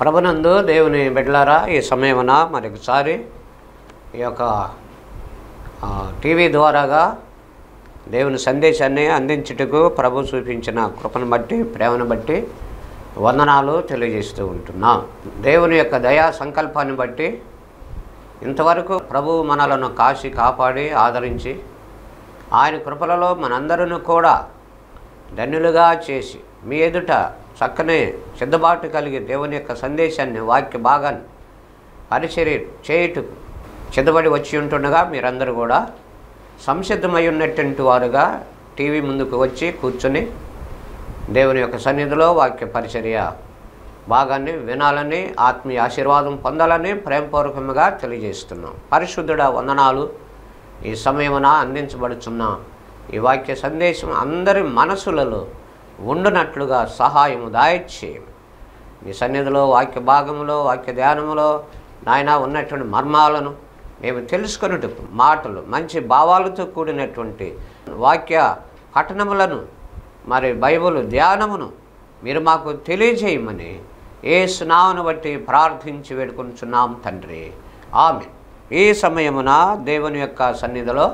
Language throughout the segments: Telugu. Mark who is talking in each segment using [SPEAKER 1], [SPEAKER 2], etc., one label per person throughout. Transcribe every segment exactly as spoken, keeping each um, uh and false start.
[SPEAKER 1] ప్రభునందు దేవుని బిడ్డలారా, ఈ సమయమున మరొకసారి ఈ యొక్క టీవీ ద్వారాగా దేవుని సందేశాన్ని అందించుటకు ప్రభు చూపించిన కృపను బట్టి, ప్రేమను బట్టి వందనాలు తెలియజేస్తూ ఉంటున్నాం. దేవుని యొక్క దయా సంకల్పాన్ని బట్టి ఇంతవరకు ప్రభు మనలను కాచి కాపాడి ఆదరించి ఆయన కృపలలో మనందరిని కూడా ధన్యులుగా చేసి మీ ఎదుట చక్కనే సిద్ధబాటు కలిగి దేవుని యొక్క సందేశాన్ని, వాక్య భాగాన్ని పరిచర్య చేయుటకు సిద్ధపడి వచ్చి ఉంటుండగా మీరందరూ కూడా సంసిద్ధమై ఉన్నటువంటి వారుగా టీవీ ముందుకు వచ్చి కూర్చొని దేవుని యొక్క సన్నిధిలో వాక్య పరిచర్య భాగాన్ని వినాలని, ఆత్మీయ ఆశీర్వాదం పొందాలని ప్రేమపూర్వకంగా తెలియజేస్తున్నాం. పరిశుద్ధుడ వందనాలు. ఈ సమయమున అందించబడుతున్న ఈ వాక్య సందేశం అందరి మనసులలో ఉండునట్లుగా సహాయము దాయిచ్చేయం. మీ సన్నిధిలో వాక్య భాగంలో, వాక్య ధ్యానములో నాయన ఉన్నటువంటి మర్మాలను మేము తెలుసుకొనుటకు మాటలు, మంచి భావాలతో కూడినటువంటి వాక్య పఠనములను, మరి బైబిల్ ధ్యానమును మీరు మాకు తెలియజేయమని యేసు నామమును బట్టి ప్రార్థించి వేడుకొనుచున్నాం తండ్రి, ఆమేన్. ఈ సమయమున దేవుని యొక్క సన్నిధిలో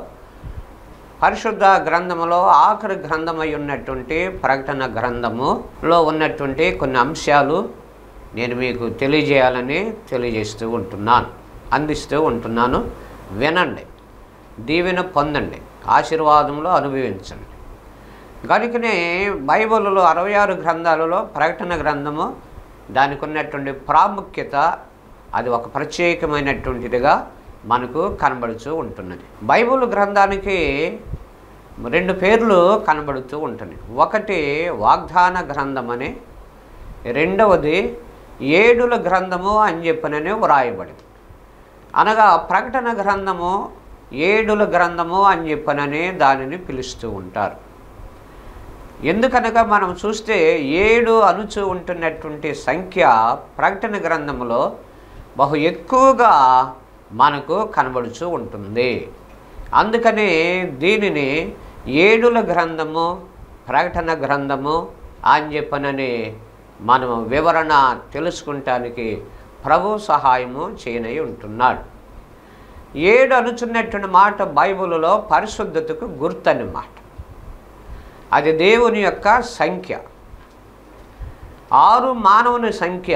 [SPEAKER 1] పరిశుద్ధ గ్రంథములో ఆఖరి గ్రంథమై ఉన్నటువంటి ప్రకటన గ్రంథములో ఉన్నటువంటి కొన్ని అంశాలు నేను మీకు తెలియజేయాలని తెలియజేస్తూ ఉంటున్నాను, అందిస్తూ ఉంటున్నాను. వినండి, దీవెన పొందండి, ఆశీర్వాదంలో అనుభవించండి. కనుకనే బైబిల్లో అరవై ఆరు గ్రంథాలలో ప్రకటన గ్రంథము దానికి ఉన్నటువంటి ప్రాముఖ్యత అది ఒక ప్రత్యేకమైనటువంటిదిగా మనకు కనబడుతూ ఉంటున్నది. బైబిల్ గ్రంథానికి రెండు పేర్లు కనబడుతూ ఉంటున్నాయి. ఒకటి వాగ్దాన గ్రంథం అని, రెండవది ఏడుల గ్రంథము అని చెప్పనని వ్రాయబడింది. అనగా ప్రకటన గ్రంథము ఏడుల గ్రంథము అని చెప్పనని దానిని పిలుస్తూ ఉంటారు. ఎందుకనగా మనం చూస్తే ఏడు అనుచు ఉంటున్నటువంటి సంఖ్య ప్రకటన గ్రంథములో బహు ఎక్కువగా మనకు కనబడుతూ ఉంటుంది. అందుకని దీనిని ఏడుల గ్రంథము, ప్రకటన గ్రంథము అని చెప్పనని మనం వివరణ తెలుసుకుంటానికి ప్రభు సహాయము చేయనై ఉంటున్నాడు. ఏడు అనుచున్నటువంటి మాట బైబిల్లో పరిశుద్ధతకు గుర్తని మాట. అది దేవుని యొక్క సంఖ్య. ఆరు మానవుని సంఖ్య,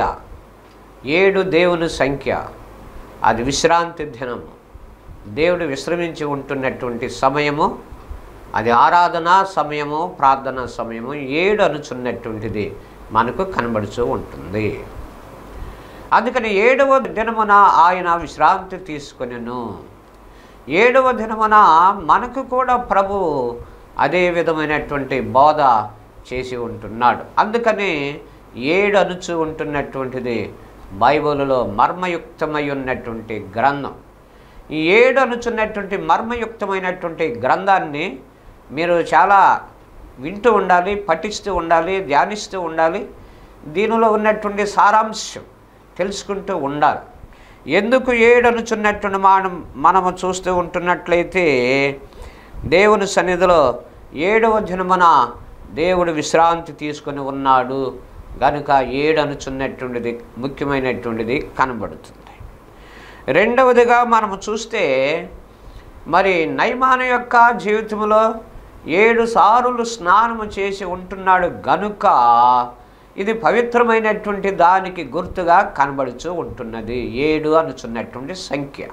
[SPEAKER 1] ఏడు దేవుని సంఖ్య. అది విశ్రాంతి దినము, దేవుడు విశ్రమించి ఉంటున్నటువంటి సమయము, అది ఆరాధనా సమయము, ప్రార్థనా సమయము. ఏడు అనుచున్నటువంటిది మనకు కనబడుతూ ఉంటుంది. అందుకని ఏడవ దినమున ఆయన విశ్రాంతి తీసుకొనెను. ఏడవ దినమున మనకు కూడా ప్రభు అదే విధమైనటువంటి బోధ చేసి ఉంటున్నాడు. అందుకని ఏడు అనుచు ఉంటున్నటువంటిది బైబిల్లో మర్మయుక్తమై ఉన్నటువంటి గ్రంథం. ఈ ఏడు అనుచున్నటువంటి మర్మయుక్తమైనటువంటి గ్రంథాన్ని మీరు చాలా వింటూ ఉండాలి, పఠిస్తూ ఉండాలి, ధ్యానిస్తూ ఉండాలి. దీనిలో ఉన్నటువంటి సారాంశం తెలుసుకుంటూ ఉండాలి. ఎందుకు ఏడు అనుచున్నటువంటి మనం మనము చూస్తూ ఉంటున్నట్లయితే దేవుని సన్నిధిలో ఏడవ దినమున దేవుడు విశ్రాంతి తీసుకొని ఉన్నాడు కనుక ఏడు అనుచున్నటువంటిది ముఖ్యమైనటువంటిది కనబడుతుంది. రెండవదిగా మనము చూస్తే మరి నయమాను యొక్క జీవితంలో ఏడు సార్లు స్నానము చేసి ఉంటున్నాడు గనుక ఇది పవిత్రమైనటువంటి దానికి గుర్తుగా కనబడుతూ ఉంటున్నది ఏడు అనుచున్నటువంటి సంఖ్య.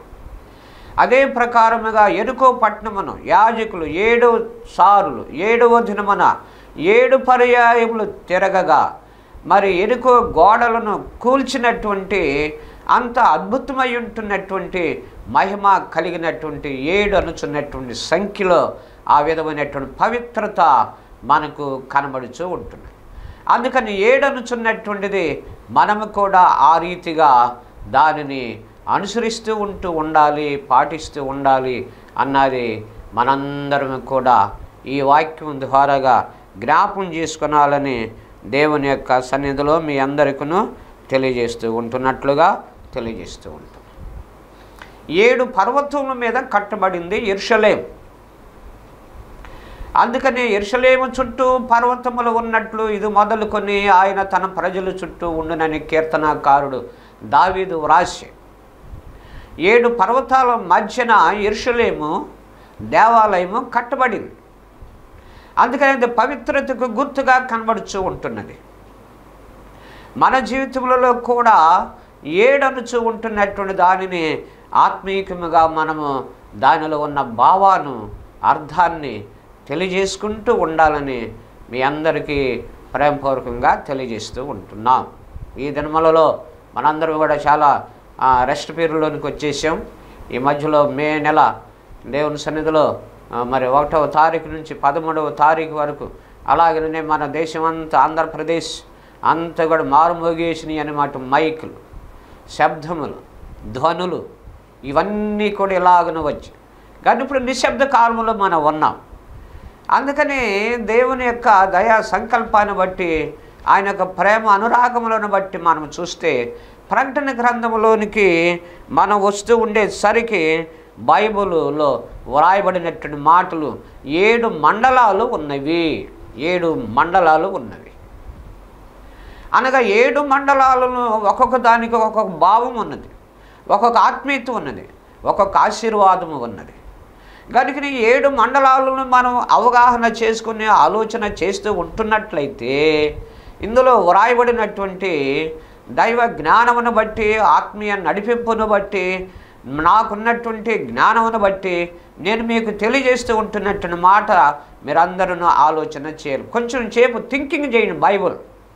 [SPEAKER 1] అదే ప్రకారముగా ఎరుకో పట్టణమును యాజకులు ఏడు సార్లు ఏడవ దినమున ఏడు పర్యాయములు తిరగగా మరి ఎరుకో గోడలను కూల్చినటువంటి అంత అద్భుతమై ఉంటున్నటువంటి మహిమ కలిగినటువంటి ఏడు అనుచున్నటువంటి సంఖ్యలో ఆ విధమైనటువంటి పవిత్రత మనకు కనబడుతూ ఉంటుంది. అందుకని ఏడు అనుచున్నటువంటిది మనము కూడా ఆ రీతిగా దానిని అనుసరిస్తూ ఉంటూ ఉండాలి, పాటిస్తూ ఉండాలి అన్నది మనందరం కూడా ఈ వాక్యం ద్వారాగా జ్ఞాపం చేసుకునాలని దేవుని యొక్క సన్నిధిలో మీ అందరికీ తెలియజేస్తూ ఉంటున్నట్లుగా తెలియజేస్తూ ఉంటుంది. ఏడు పర్వతముల మీద కట్టబడింది యెరూషలేము. అందుకని యెరూషలేము చుట్టూ పర్వతములు ఉన్నట్లు ఇది మొదలుకొని ఆయన తన ప్రజల చుట్టూ ఉండునని కీర్తనాకారుడు దావీదు వ్రాసి, ఏడు పర్వతాల మధ్యన యెరూషలేము దేవాలయము కట్టబడింది. అందుకని అది పవిత్రతకు గుర్తుగా కనబడుతూ ఉంటున్నది. మన జీవితంలో కూడా ఏడనుచు ఉంటున్నటువంటి దానిని ఆత్మీయముగా మనము దానిలో ఉన్న భావాన్ని, అర్థాన్ని తెలియజేసుకుంటూ ఉండాలని మీ అందరికీ ప్రేమపూర్వకంగా తెలియజేస్తూ ఉంటున్నాం. ఈ దినములలో మనందరం కూడా చాలా రెస్ట్ పీరియడ్లోనికి వచ్చేసాం. ఈ మధ్యలో మే నెల దేవుని సన్నిధిలో మరి ఒకటవ తారీఖు నుంచి పదమూడవ తారీఖు వరకు, అలాగనే మన దేశం అంతా ఆంధ్రప్రదేశ్ అంతా కూడా మారుమోగేసినాయి అన్నమాట. మైకులు, శబ్దములు, ధ్వనులు ఇవన్నీ కూడా ఇలాగను వచ్చి, కానీ ఇప్పుడు నిశ్శబ్ద కాలంలో మనం ఉన్నాం. అందుకని దేవుని యొక్క దయా సంకల్పాన్ని బట్టి, ఆయన యొక్క ప్రేమ అనురాగములను బట్టి మనం చూస్తే ప్రకటన గ్రంథంలోనికి మనం వస్తూ ఉండేసరికి బైబిల్లో వ్రాయబడినటువంటి మాటలు ఏడు మండలాలు ఉన్నవి. ఏడు మండలాలు ఉన్నవి అనగా ఏడు మండలాలను ఒక్కొక్క దానికి ఒక్కొక్క భావం ఉన్నది, ఒక్కొక్క ఆత్మీయత ఉన్నది, ఒక్కొక్క ఆశీర్వాదము ఉన్నది. కనుక ఏడు మండలాలను మనం అవగాహన చేసుకుని ఆలోచన చేస్తూ ఉంటున్నట్లయితే ఇందులో వ్రాయబడినటువంటి దైవ జ్ఞానమును బట్టి, ఆత్మీయ నడిపింపును బట్టి, నాకున్నటువంటి జ్ఞానమును బట్టి నేను మీకు తెలియజేస్తూ ఉంటున్నటువంటి మాట మీరందరూ ఆలోచన చేయాలి. కొంచెం సేపు థింకింగ్ చేయండి. బైబుల్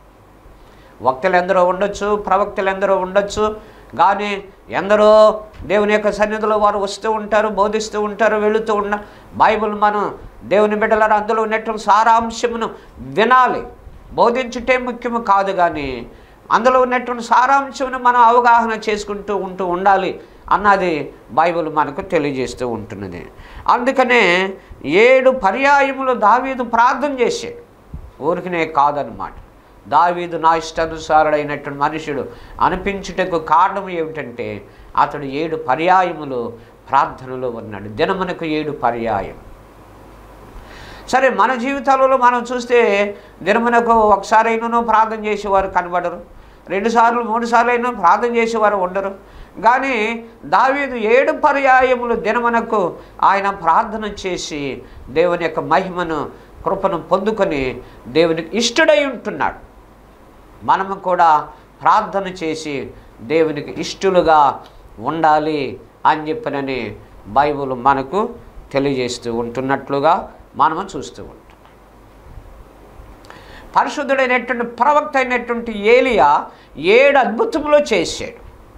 [SPEAKER 1] వక్తలు ఎందరో ఉండొచ్చు, ప్రవక్తలు ఎందరో ఉండొచ్చు, కానీ ఎందరో దేవుని యొక్క సన్నిధిలో వారు వస్తూ ఉంటారు, బోధిస్తూ ఉంటారు, వెళుతూ ఉన్న బైబిల్ మనం దేవుని బిడ్డలారా అందులో ఉన్నటువంటి సారాంశమును వినాలి. బోధించుటే ముఖ్యము కాదు, కానీ అందులో ఉన్నటువంటి సారాంశమును మనం అవగాహన చేసుకుంటూ ఉంటూ ఉండాలి అన్నది బైబిల్ మనకు తెలియజేస్తూ ఉంటున్నది. అందుకనే ఏడు పర్యాయములు దావీదు ప్రార్థన చేశాడు. ఊరికనే కాదన్నమాట. దావీదు నా ఇష్టానుసారుడైనటువంటి మనుషుడు అనిపించుటకు కారణం ఏమిటంటే అతడు ఏడు పర్యాయములు ప్రార్థనలో ఉన్నాడు. దినమునకు ఏడు పర్యాయం. సరే, మన జీవితాలలో మనం చూస్తే దినమునకు ఒకసారి అయినను ప్రార్థన చేసేవారు కనబడరు, రెండుసార్లు మూడు సార్లు అయినా ప్రార్థన చేసేవారు ఉండరు. కానీ దావీదు ఏడు పర్యాయములు దినమునకు ఆయన ప్రార్థన చేసి దేవుని యొక్క మహిమను, కృపను పొందుకొని దేవునికి ఇష్టడై ఉంటున్నాడు. మనము కూడా ప్రార్థన చేసి దేవునికి ఇష్టలుగా ఉండాలి అని చెప్పినని బైబిల్ మనకు తెలియజేస్తూ ఉంటున్నట్లుగా మనము చూస్తూ ఉంటాం. పరిశుద్ధుడైనటువంటి ప్రవక్త అయినటువంటి ఏలియా ఏడు అద్భుతములు చేశాడు.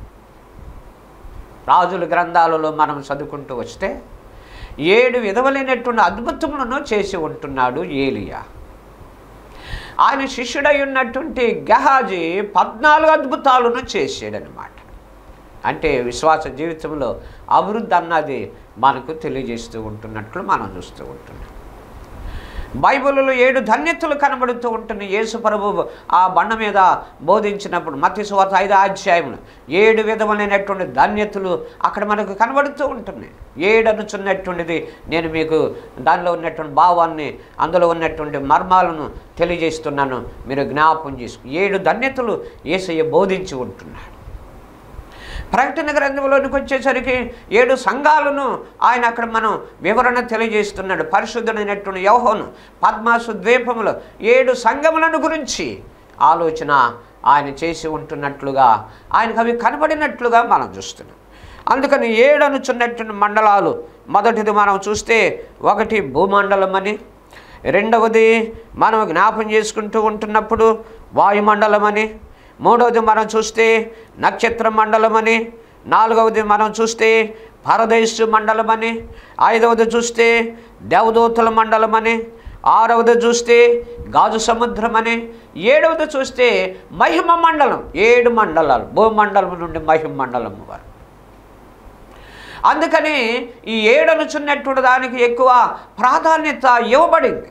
[SPEAKER 1] రాజుల గ్రంథాలలో మనం చదువుకుంటూ వస్తే ఏడు విధములైనటువంటి అద్భుతములను చేసి ఉంటున్నాడు ఏలియా. ఆయన శిష్యుడై ఉన్నటువంటి గెహాజీ పద్నాలుగు అద్భుతాలను చేసాడనమాట. అంటే విశ్వాస జీవితంలో అభివృద్ధి అన్నది మనకు తెలియజేస్తూ ఉంటున్నట్లు మనం చూస్తూ ఉంటున్నాం. బైబిల్లో ఏడు ధన్యతలు కనబడుతూ ఉంటున్నాయి. యేసు ప్రభువు ఆ బండ మీద బోధించినప్పుడు మత్తయి సువార్త ఐదో అధ్యాయములు ఏడు విధములైనటువంటి ధన్యతలు అక్కడ మనకు కనబడుతూ ఉంటున్నాయి. ఏడు అనుచున్నటువంటిది నేను మీకు దానిలో ఉన్నటువంటి భావాన్ని, అందులో ఉన్నటువంటి మర్మాలను తెలియజేస్తున్నాను, మీరు జ్ఞాపకం చేసుకు. ఏడు ధన్యతలు యేసయ్య బోధించి ఉంటున్నాడు. ప్రకటన గ్రంథంలోనికి వచ్చేసరికి ఏడు సంఘాలను ఆయన అక్కడ మనం వివరణ తెలియజేస్తున్నాడు. పరిశుద్ధుడైనటువంటి యోహోను పద్మాసు ద్వీపములో ఏడు సంఘములను గురించి ఆలోచన ఆయన చేసి ఉంటున్నట్లుగా, ఆయనకు అవి కనబడినట్లుగా మనం చూస్తున్నాం. అందుకని ఏడు అనుచున్నటువంటి మండలాలు, మొదటిది మనం చూస్తే ఒకటి భూమండలం అని, రెండవది మనం జ్ఞాపం చేసుకుంటూ ఉంటున్నప్పుడు వాయుమండలం అని, మూడవది మనం చూస్తే నక్షత్ర మండలం అని, నాలుగవది మనం చూస్తే పరదేశు మండలం అని, ఐదవది చూస్తే దేవదూతల మండలం అని, ఆరవది చూస్తే గాజు సముద్రం అని, ఏడవది చూస్తే మహిమ మండలం. ఏడు మండలాలు, భూమండలం నుండి మహిమ మండలం వారు. అందుకని ఈ ఏడనుచున్నటువంటి దానికి ఎక్కువ ప్రాధాన్యత ఇవ్వబడింది.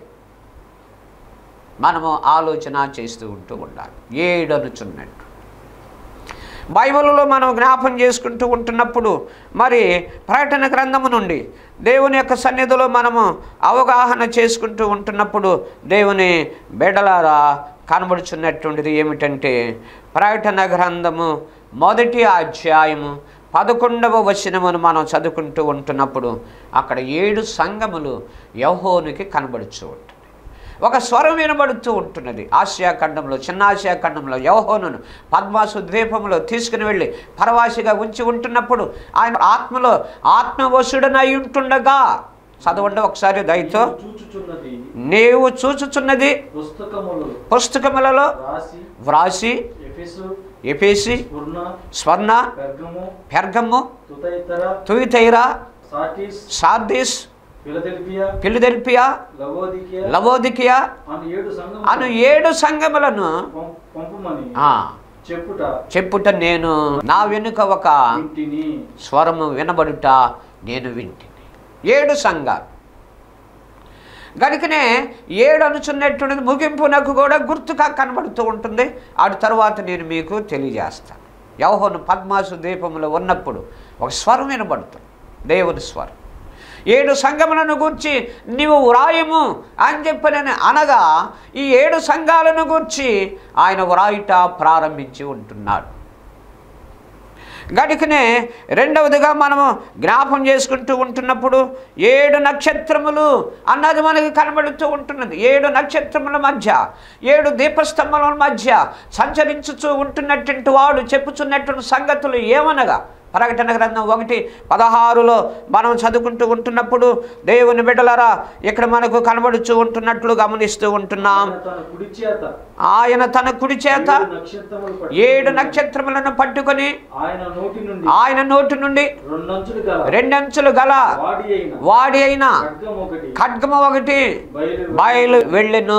[SPEAKER 1] మనము ఆలోచన చేస్తూ ఉంటూ ఉండాలి. ఏడనుచున్నట్టు బైబిల్లో మనం జ్ఞాపం చేసుకుంటూ ఉంటున్నప్పుడు మరి ప్రకటన గ్రంథము నుండి దేవుని యొక్క సన్నిధిలో మనము అవగాహన చేసుకుంటూ ఉంటున్నప్పుడు దేవుని బిడ్డలారా కనబడుచున్నటువంటిది ఏమిటంటే ప్రకటన గ్రంథము మొదటి అధ్యాయము పదకొండవ వచనమును మనం చదువుకుంటూ ఉంటున్నప్పుడు అక్కడ ఏడు సంఘములు యోహోనుకి కనబడుతూ ఉంటుంది. ఒక స్వరం వినబడుతూ ఉంటున్నది. ఆసియా ఖండంలో, చిన్న ఆసియా ఖండంలో యోహోనును పద్మాసు ద్వీపంలో తీసుకుని వెళ్ళి పరవాసిగా ఉంచి ఉంటున్నప్పుడు ఆయన ఆత్మలో ఆత్మవశుడనై ఉంటుండగా, చదవండి ఒకసారి దయతో, నీవు చూచుచున్నది పుస్తకములలో వ్రాసి Ephesus, Smyrna, Pergamum, Thyatira, Sardis, Philadelphia, Laodicea అను ఏడు సంఘములను చెప్పుట నేను నా వెనుక ఒక స్వరము వినబడుట నేను వింటిని. ఏడు సంఘాలు గనుకనే ఏడు అనుచున్నటువంటిది ముగింపునకు కూడా గుర్తుగా కనబడుతూ ఉంటుంది. ఆ తర్వాత నేను మీకు తెలియజేస్తాను. యోహోను పద్మాసు ద్వీపంలో ఉన్నప్పుడు ఒక స్వరం వినబడుతుంది, దేవుని స్వరం. ఏడు సంఘములను గూర్చి నీవు వ్రాయము అని చెప్పిన అనగా ఈ ఏడు సంఘాలను గూర్చి ఆయన వ్రాయుట ప్రారంభించి ఉంటున్నాడు. గనుకనే రెండవదిగా మనము జ్ఞాపం చేసుకుంటూ ఉంటున్నప్పుడు ఏడు నక్షత్రములు అన్నది మనకి కనబడుతూ ఉంటున్నది. ఏడు నక్షత్రముల మధ్య, ఏడు దీపస్తంభముల మధ్య సంచరించుతూ ఉంటున్నటువంటి వాడు చెప్పుచున్నటువంటి సంగతులు ఏమనగా ప్రకటన గ్రంథం ఒకటి పదహారులో మనం చదువుకుంటూ ఉంటున్నప్పుడు దేవుని బిడ్డలారా ఇక్కడ మనకు కనబడుతూ ఉంటున్నట్లు గమనిస్తూ ఉంటున్నాం. ఆయన తన కుడి చేత ఏడు నక్షత్రములను పట్టుకొని ఆయన నోటి నుండి రెండంచులు గల వాడి అయిన ఖడ్గము ఒకటి బయలు వెళ్ళెను.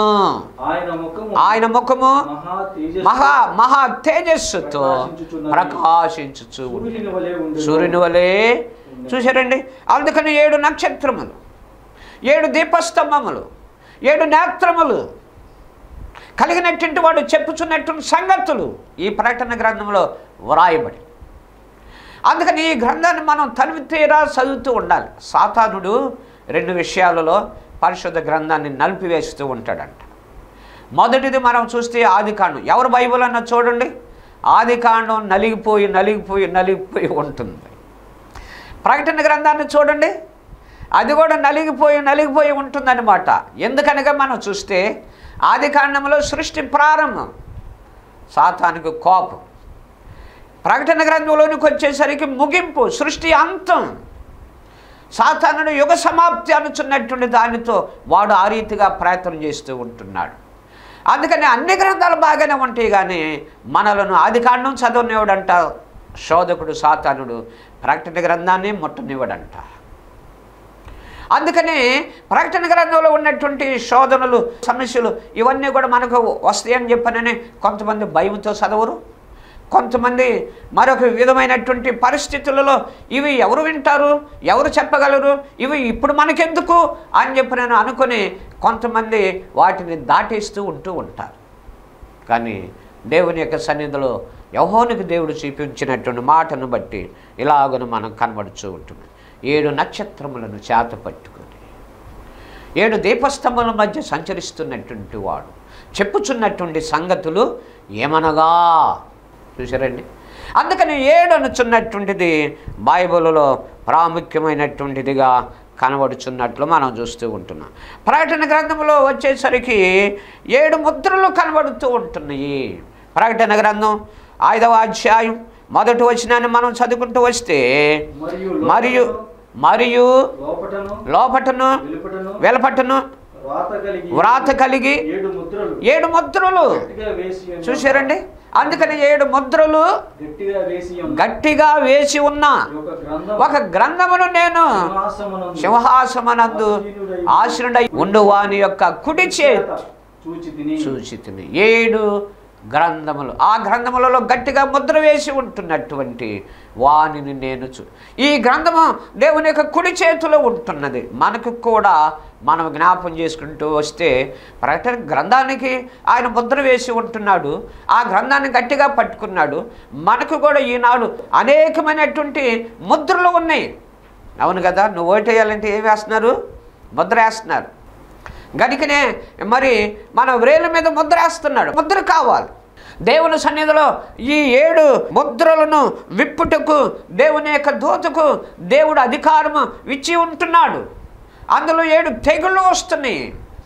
[SPEAKER 1] ఆయన ముఖము మహా మహా తేజస్సుతో ప్రకాశించుచు సూర్యుని వలె. చూశారండి? అందుకని ఏడు నక్షత్రములు, ఏడు దీపస్తంభములు, ఏడు నేత్రములు కలిగినటువంటి వాడు చెప్పుచున్నటువంటి సంగతులు ఈ ప్రకటన గ్రంథంలో వ్రాయబడి. అందుకని ఈ గ్రంథాన్ని మనం తనివి తీరా చదువుతూ ఉండాలి. సాతానుడు రెండు విషయాలలో పరిశుద్ధ గ్రంథాన్ని నలిపివేస్తూ ఉంటాడంట. మొదటిది మనం చూస్తే ఆదికాండం. ఎవరు బైబిల్ అన్న చూడండి, ఆదికాండం నలిగిపోయి నలిగిపోయి నలిగిపోయి ఉంటుంది. ప్రకటన గ్రంథాన్ని చూడండి, అది కూడా నలిగిపోయి నలిగిపోయి ఉంటుందన్నమాట. ఎందుకనగా మనం చూస్తే ఆదికాండంలో సృష్టి ప్రారంభం, సాతానుకు కోపం. ప్రకటన గ్రంథంలోనికి వచ్చేసరికి ముగింపు, సృష్టి అంతం. సాతానుడు యుగ సమాప్తి అనుచున్నటువంటి దానితో వాడు ఆ రీతిగా ప్రయత్నం చేస్తూ ఉంటున్నాడు. అందుకని అన్ని గ్రంథాలు బాగానే ఉంటాయి, కానీ మనలను ఆదికాండం చదవనివ్వడంట శోధకుడు సాతానుడు, ప్రకటన గ్రంథాన్ని ముట్టనివ్వడంట. అందుకని ప్రకటన గ్రంథంలో ఉన్నటువంటి శోధనలు, సమస్యలు ఇవన్నీ కూడా మనకు వస్తాయని చెప్పనని కొంతమంది భయంతో చదవరు. కొంతమంది మరొక విధమైనటువంటి పరిస్థితులలో ఇవి ఎవరు వింటారు, ఎవరు చెప్పగలరు, ఇవి ఇప్పుడు మనకెందుకు అని చెప్పి నేను అనుకుని కొంతమంది వాటిని దాటేస్తూ ఉంటూ ఉంటారు. కానీ దేవుని యొక్క సన్నిధిలో యోహోనుకు దేవుడు చూపించినటువంటి మాటను బట్టి ఇలాగను మనం కనబడుతూ ఉంటుంది. ఏడు నక్షత్రములను చేత పట్టుకొని ఏడు దీపస్తంభముల మధ్య సంచరిస్తున్నటువంటి వాడు చెప్పుచున్నటువంటి సంగతులు ఏమనగా. చూసారండి? అందుకని ఏడు అనుచున్నటువంటిది బైబిల్లో ప్రాముఖ్యమైనటువంటిదిగా కనబడుచున్నట్లు మనం చూస్తూ ఉంటున్నాం. ప్రకటన గ్రంథంలో వచ్చేసరికి ఏడు ముద్రలు కనబడుతూ ఉంటున్నాయి. ప్రకటన గ్రంథం ఐదవ అధ్యాయం మొదటి వచనాన్ని మనం చదువుకుంటూ వస్తే, మరియు మరియు లోపటను వెలపటను వ్రాత కలిగి ఏడు ముద్రలు. చూశారండి? అందుకని ఏడు ముద్రలు గట్టిగా వేసి ఉన్న ఒక గ్రంథమును నేను సింహాసమనందు ఆసీనుడై ఉండు వాని యొక్క కుడి చేతి చూచితిని. ఏడు గ్రంథములు, ఆ గ్రంథములలో గట్టిగా ముద్ర వేసి ఉంటున్నటువంటి వానిని నేను చూ ఈ గ్రంథము దేవుని యొక్క కుడి చేతిలో ఉంటున్నది. మనకు కూడా మనం జ్ఞాపం చేసుకుంటూ వస్తే ప్రకటన గ్రంథానికి ఆయన ముద్ర వేసి ఉంటున్నాడు. ఆ గ్రంథాన్ని గట్టిగా పట్టుకున్నాడు. మనకు కూడా ఈనాడు అనేకమైనటువంటి ముద్రలు ఉన్నాయి. అవును కదా, నువ్వు ఓటేయాలంటే ఏం వేస్తున్నారు? ముద్ర వేస్తున్నారు. గనుకనే మరి మన వ్రేళ్ళ మీద ముద్ర వేస్తున్నాడు. ముద్ర కావాలి. దేవుని సన్నిధిలో ఈ ఏడు ముద్రలను విప్పుటకు దేవుని యొక్క దూతకు దేవుడు అధికారము ఇచ్చి ఉంటున్నాడు. అందులో ఏడు తెగుళ్ళు వస్తున్నాయి,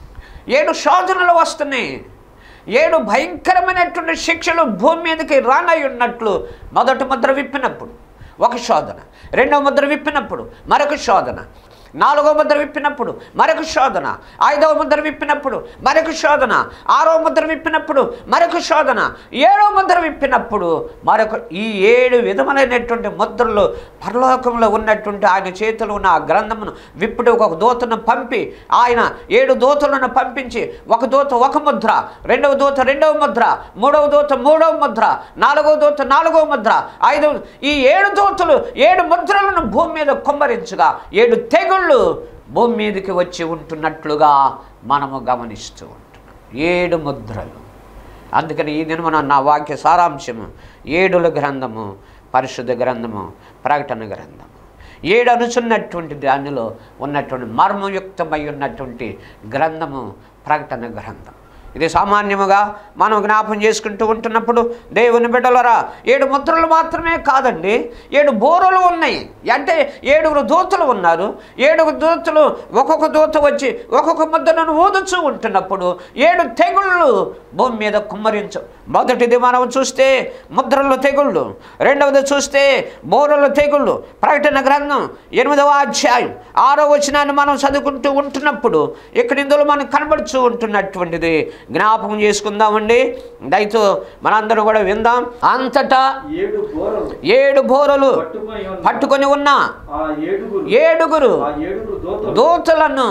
[SPEAKER 1] ఏడు శోధనలు వస్తున్నాయి, ఏడు భయంకరమైనటువంటి శిక్షలు భూమి మీదకి రానై ఉన్నట్లు మొదటి ముద్ర విప్పినప్పుడు ఒక శోధన, రెండవ ముద్ర విప్పినప్పుడు మరొక శోధన, నాలుగో ముద్ర విప్పినప్పుడు మరొక శోధన, ఐదవ ముద్ర విప్పినప్పుడు మరొక శోధన, ఆరో ముద్ర విప్పినప్పుడు మరొక శోధన, ఏడవ ముద్ర విప్పినప్పుడు మరొక. ఈ ఏడు విధములైనటువంటి ముద్రలు పరలోకంలో ఉన్నటువంటి ఆయన చేతిలో ఉన్న ఆ గ్రంథమును విప్పుడు ఒక దూతను పంపి, ఆయన ఏడు దూతలను పంపించి, ఒక దూత ఒక ముద్ర, రెండవ దూత రెండవ ముద్ర, మూడవ దూత మూడవ ముద్ర, నాలుగవ దూత నాలుగవ ముద్ర, ఐదవ. ఈ ఏడు దూతలు ఏడు ముద్రలను భూమి మీద కుమ్మరించగా ఏడు తెగుళ్ళు భూమి మీదకి వచ్చి ఉంటున్నట్లుగా మనము గమనిస్తూ ఉంటున్నాం. ఏడు ముద్రలు. అందుకని ఈ దినమున నా వాక్య సారాంశము ఏడుల గ్రంథము, పరిశుద్ధ గ్రంథము, ప్రకటన గ్రంథము. ఏడు అనుచున్నటువంటి దానిలో ఉన్నటువంటి మర్మయుక్తమై ఉన్నటువంటి గ్రంథము ప్రకటన గ్రంథం. ఇది సామాన్యముగా మనం జ్ఞాపం చేసుకుంటూ ఉంటున్నప్పుడు దేవుని బిడ్డలరా, ఏడు ముద్రలు మాత్రమే కాదండి, ఏడు బోరలు ఉన్నాయి. అంటే ఏడుగురు దూతలు ఉన్నారు. ఏడుగురు దూతలు ఒక్కొక్క దూత వచ్చి ఒక్కొక్క ముద్రను ఊదుచూ ఉంటున్నప్పుడు ఏడు తెగుళ్ళు భూమి మీద కుమ్మరించు. మొదటిది మనం చూస్తే ముద్రలు తెగుళ్ళు, రెండవది చూస్తే బోరలు తెగుళ్ళు. ప్రకటన గ్రంథం ఎనిమిదవ అధ్యాయం ఆరో వచనాన్ని మనం చదువుకుంటూ ఉంటున్నప్పుడు ఇక్కడ ఇందులో మనకు కనబడుతూ ఉంటున్నటువంటిది జ్ఞాపకం చేసుకుందామండి. దయతో మనందరూ కూడా విందాం. అంతటా ఏడు బోరలు పట్టుకొని ఉన్న ఏడుగురు దూతలను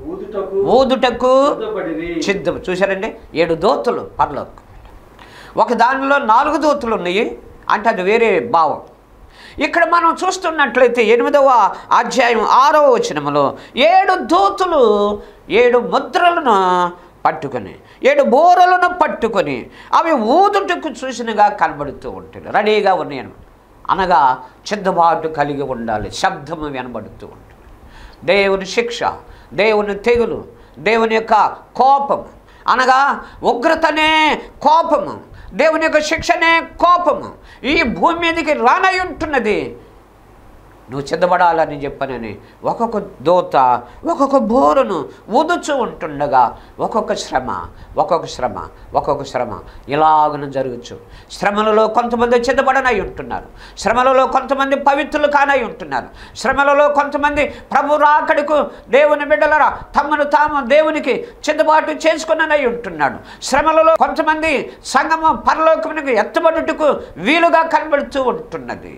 [SPEAKER 1] ఊదుటకు సిద్ధం. చూశారండి, ఏడు దూతలు పరలోకం. ఒక దానిలో నాలుగు దూతలు ఉన్నాయి అంటే అది వేరే భావం. ఇక్కడ మనం చూస్తున్నట్లయితే ఎనిమిదవ అధ్యాయం ఆరవ వచనములో ఏడు దూతలు ఏడు ముద్రలను పట్టుకొని ఏడు బోరలను పట్టుకొని అవి ఊదుటకు చూసినగా కనబడుతూ ఉంటుంది. రెడీగా ఉన్నాయి అనగా సిద్ధపాటు కలిగి ఉండాలి. శబ్దము వినబడుతూ ఉంటుంది. దేవుని శిక్ష, దేవుని తెగులు, దేవుని యొక్క కోపము అనగా ఉగ్రతనే కోపము, దేవుని యొక్క శిక్షనే కోపము ఈ భూమి మీదకి రానై ఉంటున్నది. నువ్వు సిద్ధపడాలని చెప్పనని ఒక్కొక్క దూత ఒక్కొక్క బోరును ఊదుచూ ఉంటుండగా ఒక్కొక్క శ్రమ ఒక్కొక్క శ్రమ ఒక్కొక్క శ్రమ ఇలాగను జరగచ్చు. శ్రమలలో కొంతమంది సిద్ధపడనై ఉంటున్నారు. శ్రమలలో కొంతమంది పవిత్రులు కానై ఉంటున్నారు. శ్రమలలో కొంతమంది ప్రభు రాకడకు దేవుని బిడ్డలరా తమను తాము దేవునికి సిద్ధపాటు చేసుకునై ఉంటున్నాడు. శ్రమలలో కొంతమంది సంగము పరలోకమునకు ఎత్తబడుటకు వీలుగా కనబడుతూ ఉంటున్నది.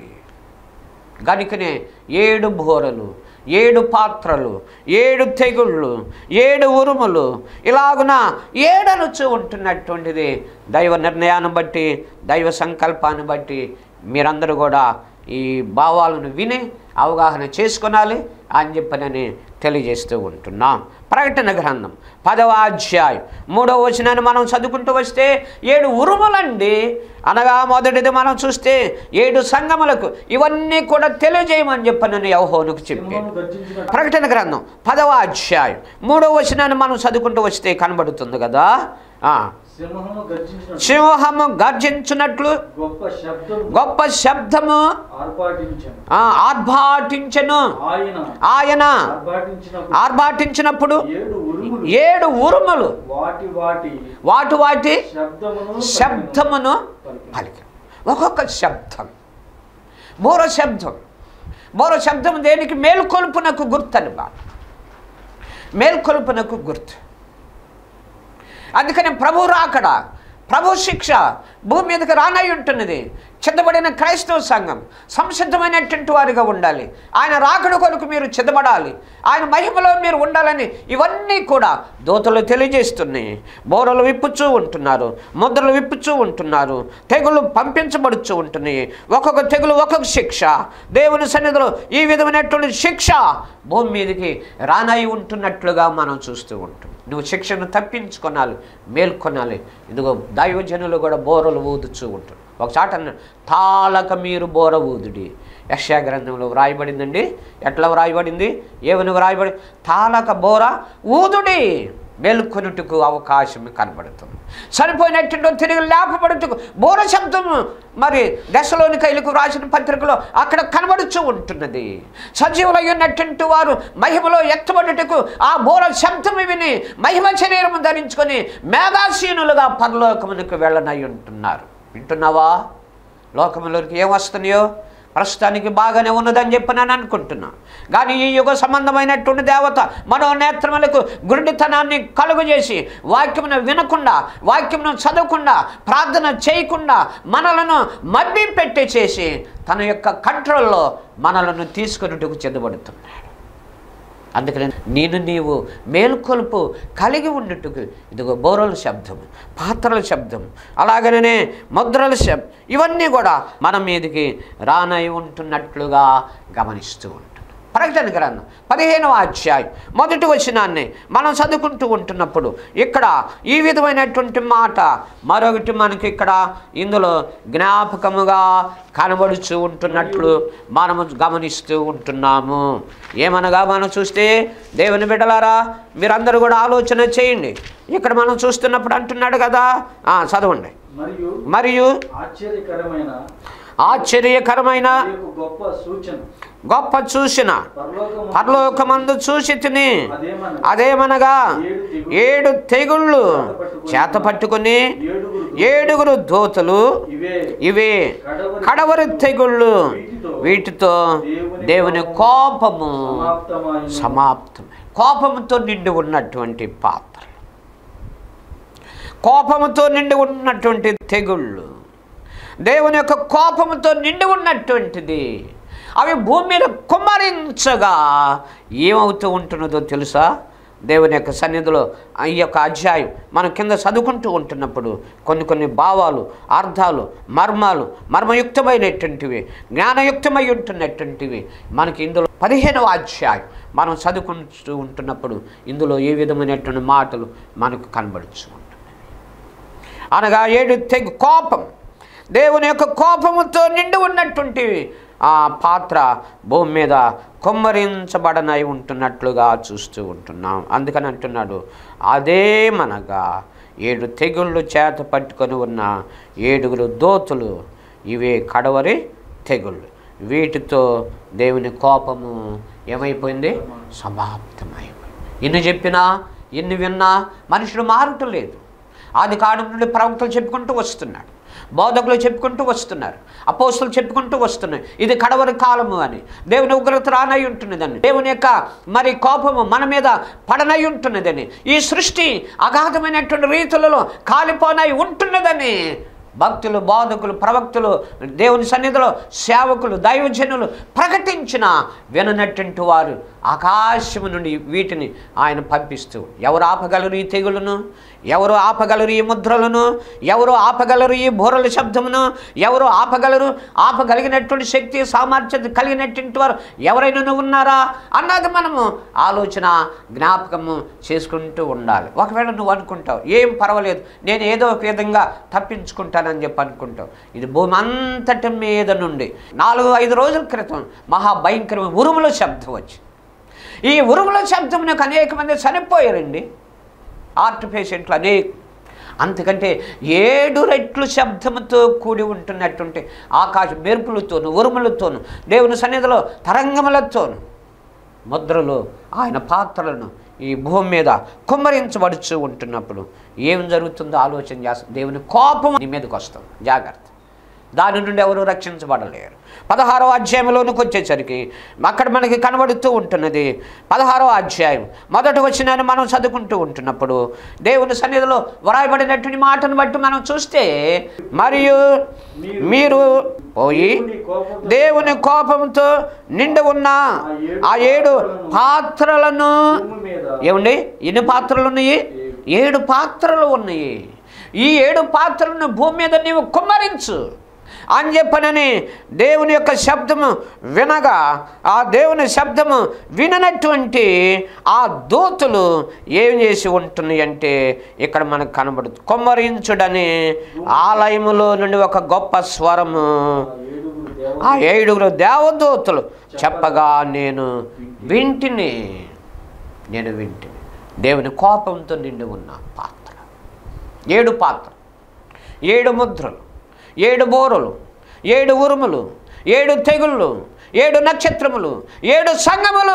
[SPEAKER 1] గనుకనే ఏడు బోరలు, ఏడు పాత్రలు, ఏడు తెగుళ్ళు, ఏడు ఉరుములు ఇలాగున ఏడనుచు ఉంటున్నటువంటిది దైవ నిర్ణయాన్ని బట్టి, దైవ సంకల్పాన్ని బట్టి మీరందరూ కూడా ఈ భావాలను విని అవగాహన చేసుకొనాలి అని చెప్పనని తెలియజేస్తూ ఉంటున్నాం. ప్రకటన గ్రంథం పదవ అధ్యాయం మూడవ వచనాన్ని మనం చదువుకుంటూ వస్తే ఏడు ఉరుములండి. అనగా మొదటిది మనం చూస్తే ఏడు సంగములకు ఇవన్నీ కూడా తెలియజేయమని చెప్పనని యెహోవాకు చెప్పి ప్రకటన గ్రంథం పదవ అధ్యాయం మూడవ వచనాన్ని మనం చదువుకుంటూ వస్తే కనబడుతుంది కదా. సింహము గర్జించినట్లు గొప్ప శబ్దము ఆర్భాటించెను. ఆయన ఆర్భాటించినప్పుడు ఏడు ఉరుములు వాటి వాటి శబ్దమును పలికి. ఒక్కొక్క శబ్దం బోర శబ్దం. బోర శబ్దం దేనికి? మేల్కొలుపునకు గుర్తు అని బా మేల్కొలుపునకు గుర్తు. అందుకని ప్రభు రాకడ, ప్రభు శిక్ష భూమి మీదకి రానై ఉంటున్నది. సిద్ధపడిన క్రైస్తవ సంఘం సంసిద్ధమైనటువంటి వారిగా ఉండాలి. ఆయన రాకడ కొరకు మీరు సిద్ధపడాలి. ఆయన మహిమలో మీరు ఉండాలని ఇవన్నీ కూడా దూతలు తెలియజేస్తున్నాయి. బోరలు విప్పుచూ ఉంటున్నారు, ముద్రలు విప్పుచూ ఉంటున్నారు, తెగులు పంపించబడుచూ ఉంటున్నాయి. ఒక్కొక్క తెగులు ఒక్కొక్క శిక్ష. దేవుని సన్నిధిలో ఈ విధమైనటువంటి శిక్ష భూమి మీదకి రానై ఉంటున్నట్లుగా మనం చూస్తూ ఉంటాం. నువ్వు శిక్షను తప్పించుకొనాలి, మేల్కొనాలి. ఇదిగో దైవజనులు కూడా బోరలు ఊదుచూ ఉంటారు. ఒకసారి అన్నాడు, తాళక మీరు బోర ఊదుడి. యెషయా గ్రంథంలో వ్రాయబడిందండి. ఎట్లా వ్రాయబడింది? ఏమని వ్రాయబడి? తాళక బోర ఊదుడి, మేల్కొనుటకు అవకాశం కనబడుతుంది. చనిపోయినట్టు తిరిగి లేపబడుటకు బోర శబ్దము మరి దశలోనికైలకు రాసిన పత్రికలో అక్కడ కనబడుచూ ఉంటున్నది. సజీవులై ఉన్నటువంటి వారు మహిమలో ఎత్తబడుటకు ఆ బోర శబ్దము విని మహిమ శరీరము ధరించుకొని మేఘాసీనులుగా పరలోకమునకు వెళ్ళనై ఉంటున్నారు. వింటున్నావా? లోకములోకి ఏం వస్తున్నాయో ప్రస్తుతానికి బాగానే ఉన్నదని చెప్పి నేను అనుకుంటున్నా. కానీ ఈ యుగ సంబంధమైనటువంటి దేవత మనోనేత్రములకు గురుడితనాన్ని కలుగు చేసి వాక్యమును వినకుండా, వాక్యమును చదవకుండా, ప్రార్థన చేయకుండా మనలను మబ్బి పెట్టి చేసి తన యొక్క కంట్రోల్లో మనలను తీసుకున్నట్టుకు చెందబడుతున్నాడు. అందుకని నేను నీవు మేల్కొలుపు కలిగి ఉండుటకు ఇదిగో బోరల శబ్దం, పాత్రల శబ్దం, అలాగనే ముద్రల శబ్దం, ఇవన్నీ కూడా మన మీదకి రానై ఉంటున్నట్లుగా గమనిస్తూ ఉంటుంది. ప్రకటన గ్రంథం పదిహేనవ అధ్యాయం మొదటి వచనాన్ని మనం చదువుకుంటూ ఉంటున్నప్పుడు ఇక్కడ ఈ విధమైనటువంటి మాట మరొకటి మనకి ఇక్కడ ఇందులో జ్ఞాపకముగా కనబడుచూ ఉంటున్నట్లు మనము గమనిస్తూ ఉంటున్నాము. ఏమనగా మనం చూస్తే దేవుని బిడ్డలారా మీరందరూ కూడా ఆలోచన చేయండి. ఇక్కడ మనం చూస్తున్నప్పుడు అంటున్నాడు కదా, చదవండి. మరియు ఆశ్చర్యకరమైన ఆశ్చర్యకరమైన గొప్ప సూచన గొప్ప చూసిన పరలోకమందు చూసి తిని అదేమనగా ఏడు తెగుళ్ళు చేత పట్టుకుని ఏడుగురు దూతలు ఇవే కడవరి తెగుళ్ళు, వీటితో దేవుని కోపము సమాప్తమై. కోపముతో నిండి ఉన్నటువంటి పాత్ర, కోపముతో నిండి ఉన్నటువంటి తెగుళ్ళు, దేవుని యొక్క కోపముతో నిండి ఉన్నటువంటిది. అవి భూమి మీద కుమ్మరించగా ఏమవుతూ ఉంటున్నదో తెలుసా? దేవుని యొక్క సన్నిధిలో ఈ యొక్క అధ్యాయం మనం కింద చదువుకుంటూ ఉంటున్నప్పుడు కొన్ని కొన్ని భావాలు, అర్థాలు, మర్మాలు, మర్మయుక్తమైనటువంటివి, జ్ఞానయుక్తమై ఉంటున్నటువంటివి మనకి ఇందులో పదిహేనవ అధ్యాయం మనం చదువుకుంటూ ఉంటున్నప్పుడు ఇందులో ఏ విధమైనటువంటి మాటలు మనకు కనబడుతూ ఉంటున్నాయి. అనగా ఏడు తెగు కోపం, దేవుని యొక్క కోపముతో నిండి ఉన్నటువంటి ఆ పాత్ర భూమి మీద కుమ్మరించబడనై ఉంటున్నట్లుగా చూస్తూ ఉంటున్నాం. అందుకని అంటున్నాడు, అదేమనగా ఏడు తెగుళ్ళు చేత పట్టుకొని ఉన్న ఏడుగురు దూతలు ఇవే కడవరి తెగుళ్ళు, వీటితో దేవుని కోపము ఏమైపోయింది? సమాప్తమైపోయింది. ఎన్ని చెప్పినా ఎన్ని విన్నా మనుషుడు మారటం లేదు. ఆది కాలం నుండి ప్రవక్తలు చెప్పుకుంటూ వస్తున్నాడు, బోధకులు చెప్పుకుంటూ వస్తున్నారు, అపోస్తులు చెప్పుకుంటూ వస్తున్నారు, ఇది కడవరి కాలము అని. దేవుని ఉగ్రత రానై ఉంటున్నదని, దేవుని యొక్క మరి కోపము మన మీద పడనై ఉంటున్నదని, ఈ సృష్టి అగాధమైనటువంటి రీతులలో కాలిపోనై ఉంటున్నదని భక్తులు, బోధకులు, ప్రవక్తులు, దేవుని సన్నిధిలో సేవకులు, దైవజనులు ప్రకటించిన విననటువంటి వారు ఆకాశము నుండి వీటిని ఆయన పంపిస్తూ, ఎవరు ఆపగలరు ఈ తెగులను? ఎవరు ఆపగలరు ఈ ముద్రలను? ఎవరు ఆపగలరు ఈ బోరల శబ్దమును? ఎవరు ఆపగలరు? ఆపగలిగినటువంటి శక్తి, సామర్థ్యత కలిగినటువంటి వారు ఎవరైనా ఉన్నారా అన్నది మనము ఆలోచన, జ్ఞాపకము చేసుకుంటూ ఉండాలి. ఒకవేళ నువ్వు అనుకుంటావు ఏం పర్వాలేదు, నేను ఏదో ఒక విధంగా తప్పించుకుంటానని చెప్పి అనుకుంటావు. ఇది భూమి అంతటి మీద నుండి నాలుగు ఐదు రోజుల క్రితం మహాభయంకరమైన ఉరుముల శబ్దం వచ్చి, ఈ ఉరుముల శబ్దమునకు అనేక మంది చనిపోయారండి, హార్ట్ పేషెంట్లు అనేక. అంతకంటే ఏడు రెట్లు శబ్దముతో కూడి ఉంటున్నటువంటి ఆకాశ మెరుపులతోను, ఉరుములతోను, దేవుని సన్నిధిలో తరంగములతోను ముద్రలు, ఆయన పాత్రలను ఈ భూమి మీద కుమ్మరించబడుచు ఉంటున్నప్పుడు ఏం జరుగుతుందో ఆలోచన చేస్తాం. దేవుని కోపం నీ మీదకి వస్తుంది. జాగ్రత్త. దాని నుండి ఎవరు రక్షించబడలేరు. పదహారో అధ్యాయంలోనికి వచ్చేసరికి అక్కడ మనకి కనబడుతూ ఉంటున్నది. పదహారో అధ్యాయం మొదటి వచనాన్ని మనం చదువుకుంటూ ఉంటున్నప్పుడు దేవుని సన్నిధిలో వ్రాయబడినటువంటి మాటను బట్టి మనం చూస్తే, మరియు మీరు పోయి దేవుని కోపంతో నిండి ఉన్న ఆ ఏడు పాత్రలను, ఏమండి ఎన్ని పాత్రలు ఉన్నాయి? ఏడు పాత్రలు ఉన్నాయి. ఈ ఏడు పాత్రలను భూమి మీద నీవు కుమ్మరించు అని చెప్పనని దేవుని యొక్క శబ్దము వినగా, ఆ దేవుని శబ్దము విననటువంటి ఆ దూతలు ఏం చేసి ఉంటున్నాయి అంటే ఇక్కడ మనకు కనబడుతుంది. కుమ్మరించుడని ఆలయములో నుండి ఒక గొప్ప స్వరము ఆ ఏడుగురు దేవదూతలు చెప్పగా నేను వింటిని నేను వింటిని దేవుని కోపంతో నిండి ఉన్న పాత్ర, ఏడు పాత్ర, ఏడు ముద్రలు, ఏడు బోరులు, ఏడు ఉరుములు, ఏడు తెగుళ్ళు, ఏడు నక్షత్రములు, ఏడు సంగములు.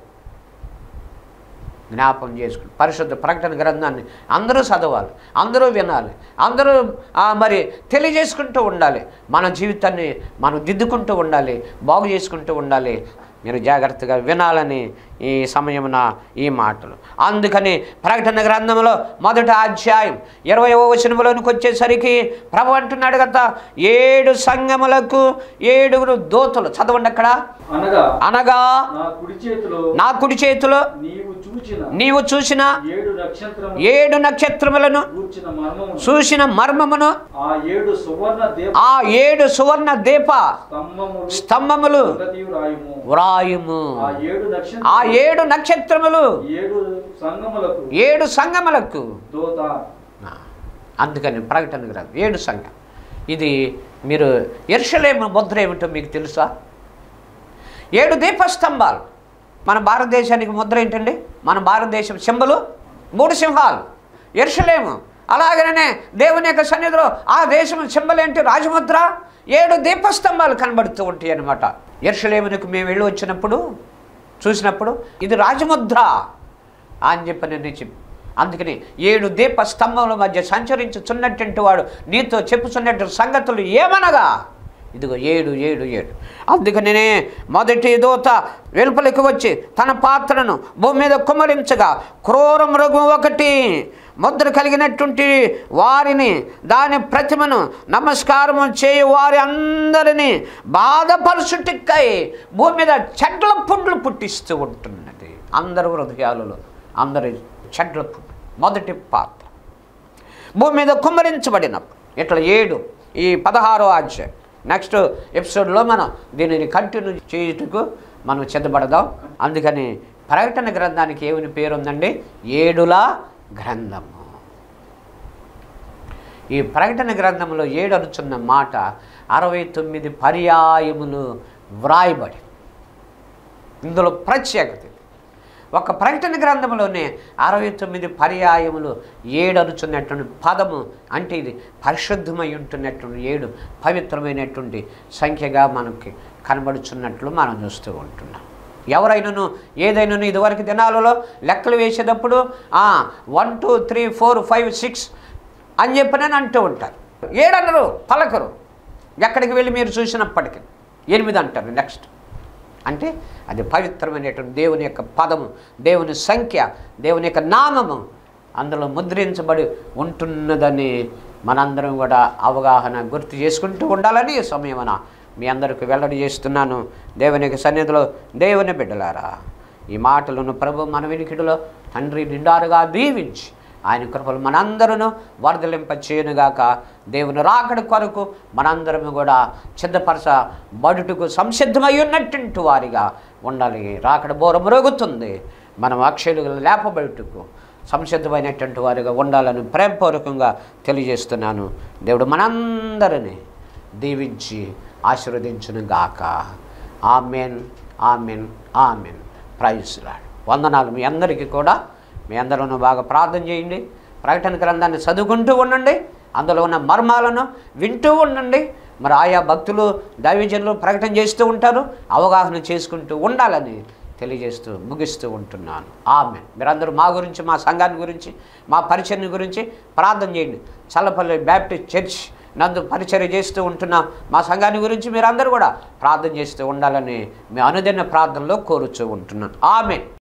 [SPEAKER 1] జ్ఞాపం చేసుకుని పరిశుద్ధ ప్రకటన గ్రంథాన్ని అందరూ చదవాలి, అందరూ వినాలి, అందరూ మరి తెలియజేసుకుంటూ ఉండాలి. మన జీవితాన్ని మనం దిద్దుకుంటూ ఉండాలి, బాగు చేసుకుంటూ ఉండాలి. మీరు జాగ్రత్తగా వినాలని ఈ సమయమున ఈ మాటలు. అందుకని ప్రకటన గ్రంథంలో మొదటి అధ్యాయం ఇరవైవ వచనంలోనికి వచ్చేసరికి ప్రభు అంటున్నాడు కదా, ఏడు సంఘములకు ఏడుగురు దూతలు. చదవండి అక్కడ. అనగా నా కుడి చేతిలో నీవు చూసిన ఏడు నక్షత్రములను చూసిన మర్మమును ఆ ఏడు సువర్ణ దీప స్తంభములు వ్రాయుము. ఆ ఏడు నక్షత్రములు ఏడు సంఘములకు. అందుకని ప్రకటన గ్రంథం ఏడు సంఘం. ఇది మీరు యెరూషలేము ముద్ర ఏమిటో మీకు తెలుసా? ఏడు దీపస్తంభాలు. మన భారతదేశానికి ముద్ర ఏంటండి? మన భారతదేశం సింబలు మూడు సింహాలు, యెరూషలేము. అలాగనే దేవుని యొక్క సన్నిధిలో ఆ దేశం సింబల్ ఏంటి? రాజముద్ర. ఏడు దీపస్తంభాలు కనబడుతూ ఉంటాయి అన్నమాట. యెరూషలేమునకు మేము వెళ్ళి వచ్చినప్పుడు చూసినప్పుడు ఇది రాజముద్ర అని చెప్పి నేను చెప్పి, అందుకని ఏడు దీప స్తంభముల మధ్య సంచరించుచున్నటువంటి వాడు నీతో చెప్పుచున్నటువంటి సంగతులు ఏమనగా ఇదిగో ఏడు ఏడు ఏడు. అందుకనే మొదటి దూత వెలుపలికి వచ్చి తన పాత్రను భూమి మీద కుమ్మరించగా క్రూర మృగం ఒకటి ముద్ర కలిగినటువంటి వారిని దాని ప్రతిమను నమస్కారము చేయు వారి అందరినీ బాధపరుచుటిక్కై భూమి మీద చెడ్ల పుండ్లు పుట్టిస్తూ ఉంటున్నది. అందరి హృదయాలలో అందరి చెడ్ల పుండ్లు. మొదటి పాత్ర భూమి మీద కుమ్మరించబడినప్పుడు ఇట్లా ఏడు. ఈ పదహారో అధ్యాయం నెక్స్ట్ ఎపిసోడ్లో మనం దీనిని కంటిన్యూ చేయుటకు మనం సిద్ధపడదాం. అందుకని ప్రకటన గ్రంథానికి ఏమని పేరు ఉందండి? ఏడుల గ్రంథము. ఈ ప్రకటన గ్రంథంలో ఏడు అనుచున్న మాట అరవై తొమ్మిది పర్యాయములు వ్రాయబడి, ఇందులో ప్రత్యేకత ఒక ప్రకటన గ్రంథంలోనే అరవై తొమ్మిది పర్యాయములు ఏడు అనుచున్నటువంటి పదము అంటే ఇది పరిశుద్ధమై ఉంటున్నటువంటి ఏడు పవిత్రమైనటువంటి సంఖ్యగా మనకి కనబడుచున్నట్లు మనం చూస్తూ ఉంటున్నాం. ఎవరైనాను ఏదైనాను ఇదివరకు దినాలలో లెక్కలు వేసేటప్పుడు one two three four five six అని చెప్పినని అంటూ ఉంటారు. ఏడన్నరు పలకరు. ఎక్కడికి వెళ్ళి మీరు చూసినప్పటికీ ఎనిమిది అంటారు. నెక్స్ట్ అంటే అది పవిత్రమైనటువంటి దేవుని యొక్క పదము, దేవుని సంఖ్య, దేవుని యొక్క నామము అందులో ముద్రించబడి ఉంటున్నదని మనందరం కూడా అవగాహన గుర్తు చేసుకుంటూ ఉండాలని ఈ సమయమున మీ అందరికీ వెల్లడి చేస్తున్నాను. దేవుని యొక్క సన్నిధిలో దేవుని బిడ్డలారా, ఈ మాటలను ప్రభు మన వినికిడిలో తండ్రి నిండారుగా దీవించి ఆయన కృపలు మనందరూ వర్ధలింప చేయనుగాక. దేవుని రాకడ కొరకు మనందరము కూడా సిద్ధపరచ బడుటకు సంసిద్ధమై ఉన్నటువంటి వారిగా ఉండాలి. రాకడ బోర మ్రోగుతుంది. మనం అక్షయులుగా లేపబడుటకు సంసిద్ధమైనటువంటి వారిగా ఉండాలని ప్రేమపూర్వకంగా తెలియజేస్తున్నాను. దేవుడు మనందరినీ దీవించి ఆశీర్వదించునుగాక. Amen, amen, amen. Praise lord. వందనాలు మీ అందరికీ కూడా. మీ అందరూ బాగా ప్రార్థన చేయండి. ప్రకటన గ్రంథాన్ని చదువుకుంటూ ఉండండి. అందులో ఉన్న మర్మాలను వింటూ ఉండండి. మరి ఆయా భక్తులు దైవజనులు ప్రకటన చేస్తూ ఉంటారు. అవగాహన చేసుకుంటూ ఉండాలని తెలియజేస్తూ ముగిస్తూ ఉంటున్నాను. ఆమెన్. మీరందరూ మా గురించి, మా సంఘాన్ని గురించి, మా పరిచయం గురించి ప్రార్థన చేయండి. చల్లపల్లి బ్యాప్టిస్ట్ చర్చ్ నందు పరిచర్య చేస్తూ ఉంటున్న మా సంఘాన్ని గురించి మీరందరూ కూడా ప్రార్థన చేస్తూ ఉండాలని మీ అనుదిన ప్రార్థనలో కోరుచూ ఉంటున్నాను. ఆమేన్.